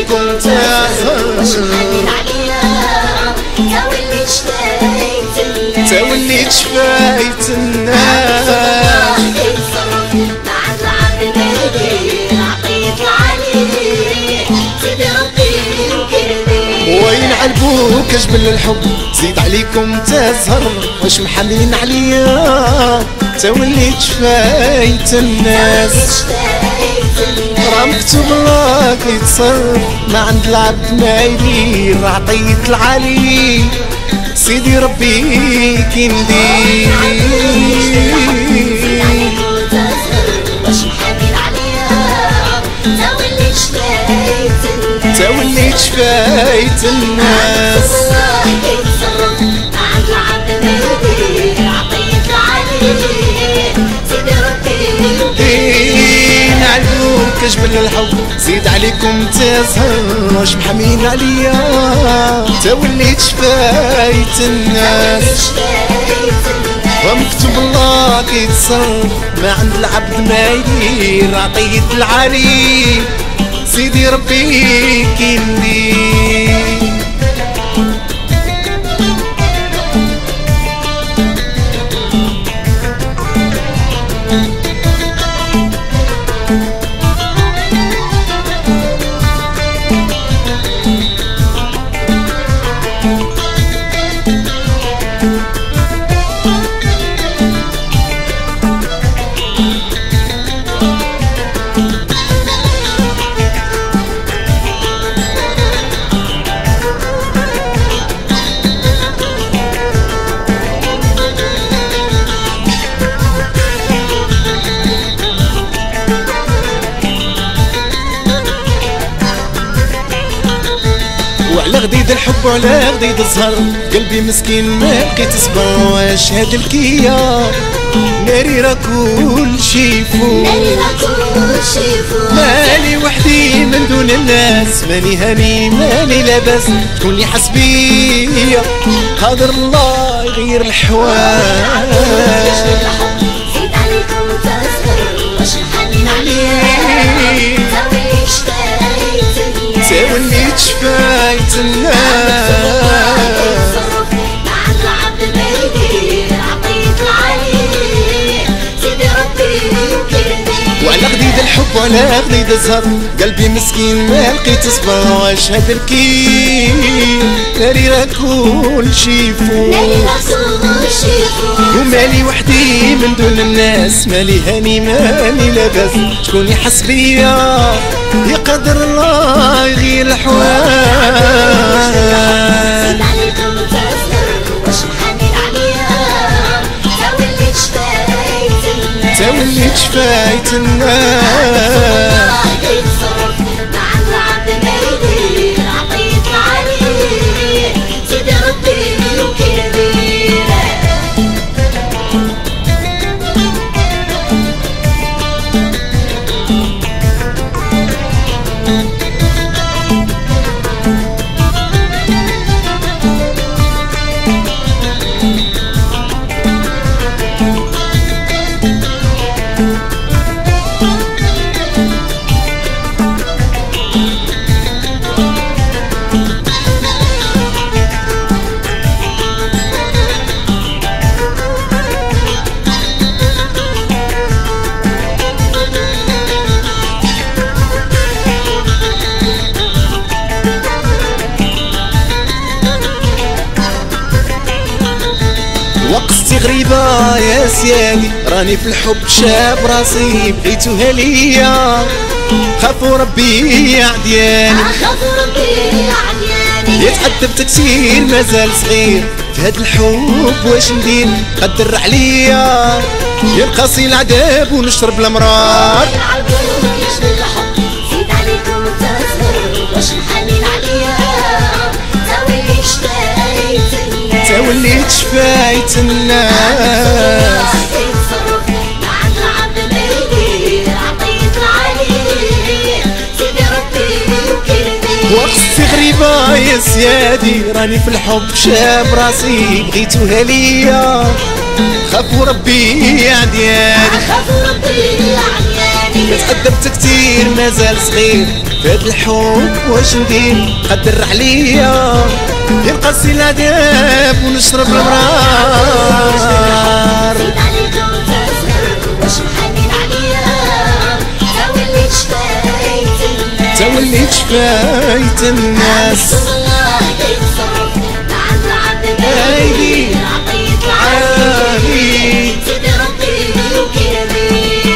عليكم تسهر وشحال عليا تولي شفايت الناس وين عالبوك جبل الحب زيد عليكم تزهر واش محنين عليا تولي شفايت الناس راه مكتوب الله يتصرف ما عند العبد ما يدير عطية العلي سيدي ربي كي ندير تولي شفايت الناس نعلوك جبل الحب زيد عليكم تسهر واش محمين عليا تولي شفايت الناس ومكتوب الله كيتصرف ما عند العبد ما يدير عطية العلي سيدي ربي كي ندير وعلى غديد الحب وعلى غديد الزهر قلبي مسكين ما بقيت صبر واش هاد الكيا ناري راه كل شي فوق مالي وحدي من دون الناس ماني هاني ماني لاباس شكون اللي حس بيا قادر الله يغير الحوال زيد عليكم تسهر واش محنين عليا تولي شفايت الناس وعلى غديد الحب وعلى غديد الزهر قلبي مسكين ما لقيت صبر واش هاد الكي ناري راه كل شي فوق ومالي وحدي من دون الناس مالي هاني مالي لاباس شكون يحس بيا يقدر الله يغير الحوال تولي شفايت الناس وقفتي غريبة يا سيادي راني في الحب شاب راسي بغيتوها ليا خافوا ربي يا عدياني يتعذبت كتير مازال صغير في هاد الحب واش ندير قدر عليا ينقصي العذاب ونشرب المرار توليت شفايت الناس وقفتي غريبة يا سيادي راني في الحب شاب راسي بغيتوها ليا خافوا ربي يا عدياني خافوا ربي يا عدياني تقدمت كتير مازال صغير فهاد الحب واش ندير قدر عليا ينقصي العذاب ونشرب المرار زيد عليكم تزهر واش محنين عليا توليت شفايت الناس توليت شفايت الناس الله يتصرف مع العبد أيدي عطيت عالي سيدي ربي وكبير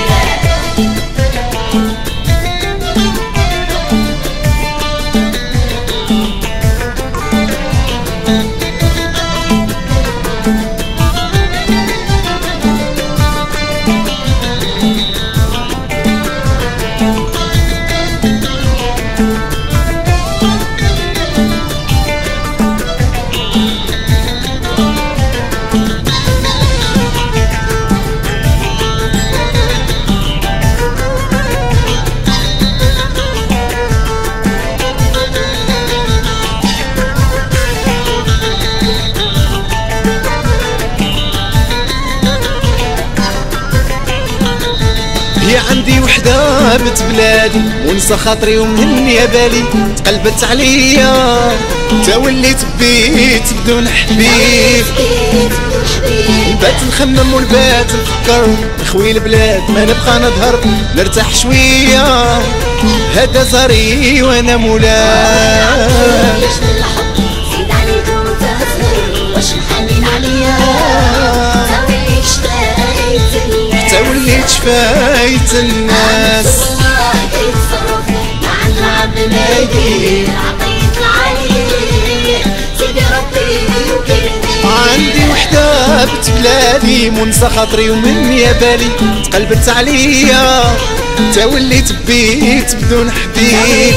هي عندي وحدة بنت بلادي ونسى خاطري ومني بالي تقلبت عليا توليت بيت بدون حبيب بات نخمم والبات نفكر نخوي البلاد ما نبقى نظهر نرتاح شوية هذا زاري وانا مولاه زيد عليكم تزهر واش محنين عليا توليت شفايت الناس توليت شفايت الناس الله يتصرف مع العبد نادي عطيت العلي سيدي ربي وكبير عندي وحدة بنت بلادي منسى خاطري ومني بالي تقلبت عليا توليت بيت بدون حبيب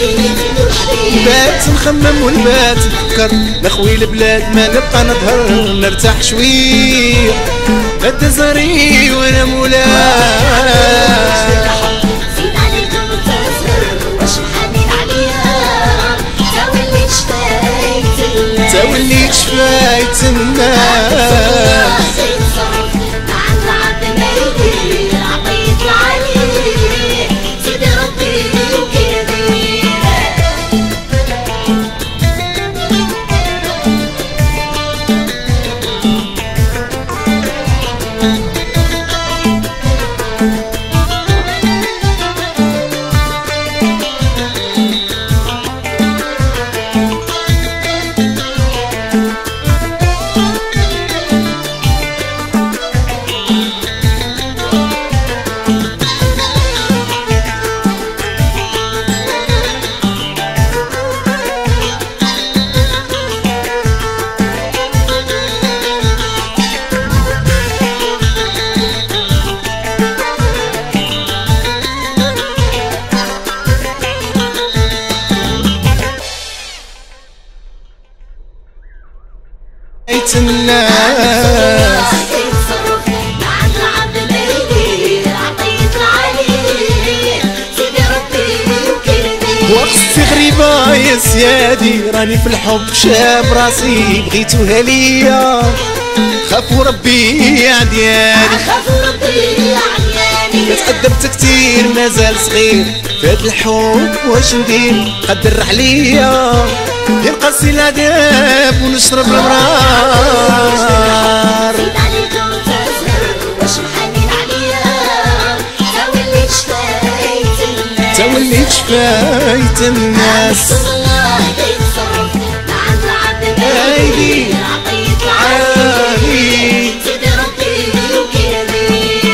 بات نخمم والبات نفكر نخوي البلاد ما نبقى نظهر نرتاح شوية هدا زاري وانا مولاه زيد عليكم تزهر واش محنين عليا توليت شفايت الناس توليت شفايت الناس يتصرف مع العبد نادي عطيت العلي سيدي ربي وكبير شفايت الناس يتصرف مع العبد نادي عطيت العلي سيدي ربي وكبير وقفتي غريبة يا سيادي راني في الحب شاب راسي بغيتوها ليا خافوا ربي يا عدياني أخاف ربي عياني تقدمت كتير مازال صغير فهاد الحب واش ندير قدر عليا ينقصي العذاب ونشرب المرار زيد عليكم تزهر واش محنين عليا توليت شفايت الناس توليت شفايت الناس الله يتصرف مع العبد أيدي نادي عطيت عالي العلي سيدي ربي وكبير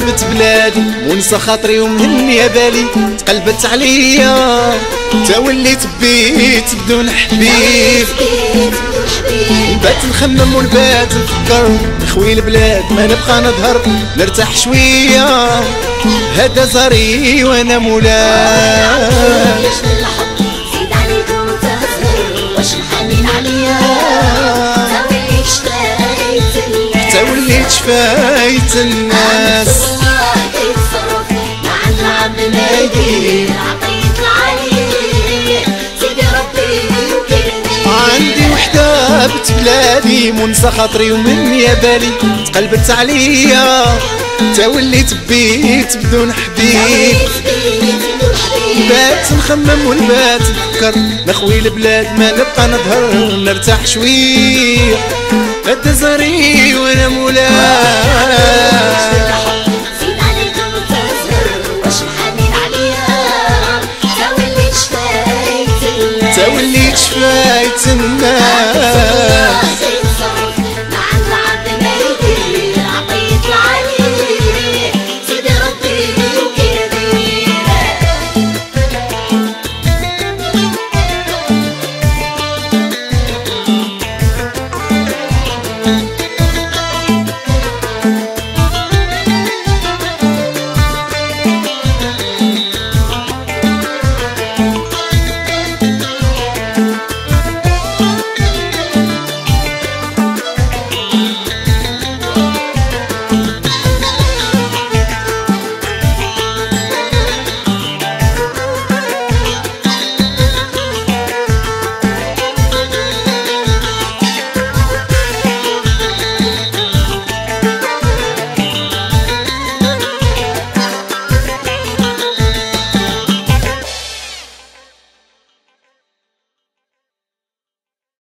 حبت بلادي ونسى خاطري ومهنية بالي تقلبت عليا تا وليت بيت بدون حبيب بات نخمم ونبات نفكر نخوي البلاد ما نبقى نظهر نرتاح شوية هذا زاري وانا مولاه زيد عليكم تهزر واش الحنين عليا تا وليت شفايت الناس كيتصرف مع العب نادي عطيت العلي سيدي ربي وكرمي عندي وحدة بنت بلادي منسى خاطري ومني بالي تقلبت عليا تا وليت بيت بدون حبيب بات نخمم والبات نفكر نخوي البلاد ما نبقى نظهر نرتاح شوية هدا زاري وانا مولاه زيد عليكم تهزر واش الحنين عليا تا وليت شفايت تا وليت شفايت الناس